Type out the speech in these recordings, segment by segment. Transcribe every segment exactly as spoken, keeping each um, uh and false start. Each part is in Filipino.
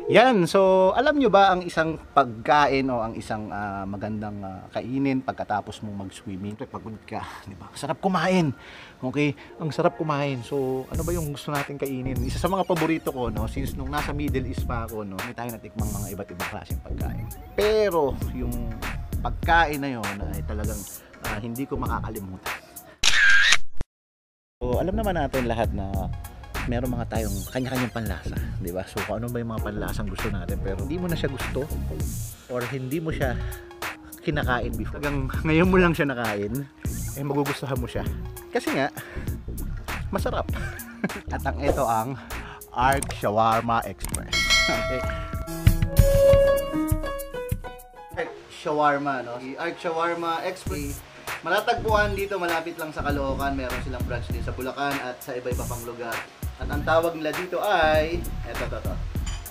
Yan, so alam nyo ba ang isang pagkain o ang isang uh, magandang uh, kainin pagkatapos mong mag-swimming? Pagod ka, di ba? Sarap kumain. Okay? Ang sarap kumain. So, ano ba yung gusto natin kainin? Isa sa mga paborito ko, no, since nung nasa Middle East pa ako, no, may tayo natikmang mga iba't ibang klaseng pagkain. Pero yung pagkain na yon ay talagang uh, hindi ko makakalimutan. So, alam naman natin lahat na meron mga tayong kanya-kanyang panlasa, di ba? So kung ano ba yung mga panlasang gusto natin, pero hindi mo na siya gusto or hindi mo siya kinakain before. Hanggang ngayon mo lang siya nakain, eh magugustuhan mo siya. Kasi nga, masarap. At ang ito ang Ark Shawarma Express. Okay. Ark Shawarma, no? Si Ark Shawarma Express. Matatagpuan dito, malapit lang sa Caloocan. Meron silang branch din sa Bulacan at sa iba-iba pang lugar. At ang tawag nila dito ay eto, eto, eto.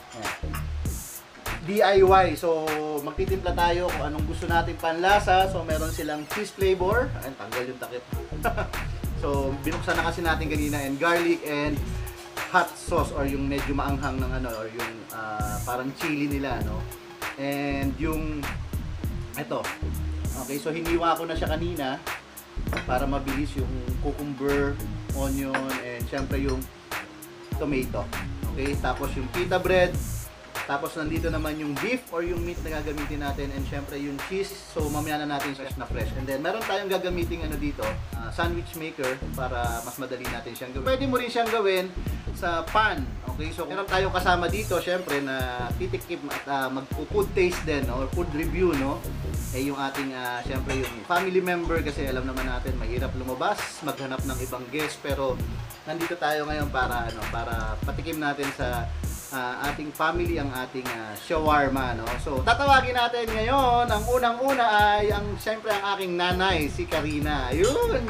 D I Y. So, magtitimpla tayo kung anong gusto nating panlasa. So, meron silang cheese flavor. Ayun, tanggal yung takip. So, binuksan na kasi natin kanina, and garlic and hot sauce or yung medyo maanghang ng ano, or yung uh, parang chili nila, no? And yung eto. Okay, so hiniwa ko na siya kanina para mabilis yung cucumber, onion, and syempre yung tomato. Okay, tapos yung pita bread, tapos nandito naman yung beef or yung meat na gagamitin natin, and syempre yung cheese. So mamaya na natin fresh na fresh. And then meron tayong gagamitin ano dito, uh, sandwich maker para mas madali natin siyang gawin. Pwede mo rin siyang gawin sa pan. Okay, so meron tayong kasama dito syempre na titikim at uh, mag-food taste din, no? Or food review, no? Eh yung ating uh, syempre yung family member, kasi alam naman natin mahirap lumabas, maghanap ng ibang guest, pero nandito tayo ngayon para ano, para patikim natin sa uh, ating family ang ating uh, shawarma, no? So tatawagin natin ngayon, ang unang-una ay ang syempre ang aking nanay, si Karina. Ayun.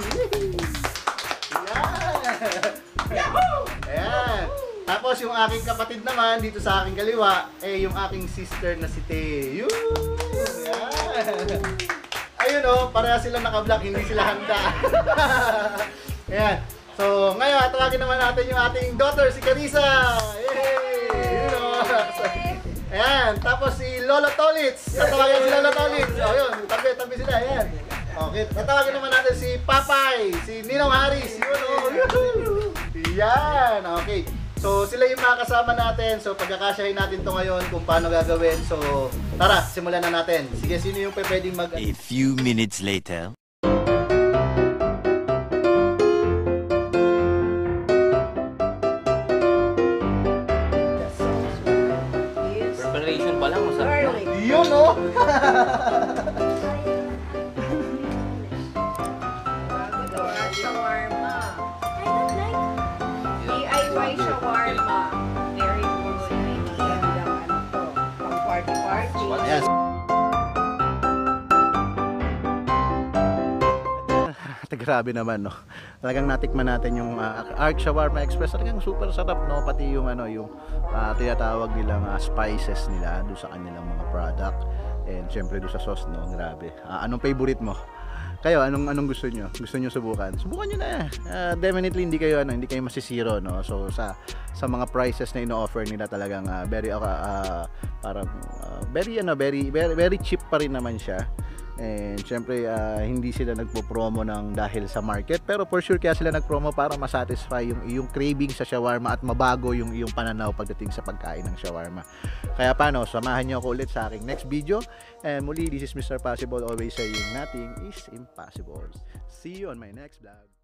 Yahoo! Ayan. Tapos yung aking kapatid naman dito sa aking kaliwa, eh yung aking sister na si Te. Yun! Ayan. Ayun o, pareha sila naka-vlog, hindi sila handa. Ayan. So ngayon, tawagin naman natin yung ating daughter, si Carissa. Yay! Yun o. Ayan. Tapos si Lolo Tolitz. Tatawagin si Lolo Tolitz. O yun, tabi-tabi sila. Ayan. Okay. Tatawagin naman natin si Papay, si Ninong Haris. Yun o. Yan. Okay. So, sila yung mga kasama natin. So, pagkakasyahin natin to ngayon kung paano gagawin. So, tara, simulan na natin. Sige, sino yung pwedeng mag... A few minutes later. Preparation pa lang, masarap. Yun, oh! Shawarma. D I Y shawarma. Very good. Pang party-party. Yes. Grabe naman, no. Talagang natikman natin yung uh, Ark Shawarma Express. Talagang super sarap, no. Pati yung ano, yung uh, tinatawag nilang uh, spices nila doon sa kanilang mga product. And syempre doon sa sauce, no. Grabe. Uh, anong favorite mo? Kayo, anong anong gusto niyo? Gusto niyo subukan? Subukan niyo na. Uh, definitely hindi kayo ano, hindi kayo masisiro, no. So sa sa mga prices na ino-offer nila, talagang uh, very uh, uh, parang uh, very ano, very, very very cheap pa rin naman siya. And syempre uh, hindi sila nagpo-promo ng dahil sa market, pero for sure kaya sila nag-promo para ma-satisfy yung iyong craving sa shawarma at mabago yung iyong pananaw pagdating sa pagkain ng shawarma. Kaya paano, samahan niyo ako ulit sa aking next video. And muli, this is Mister Possible, always saying nothing is impossible. See you on my next vlog.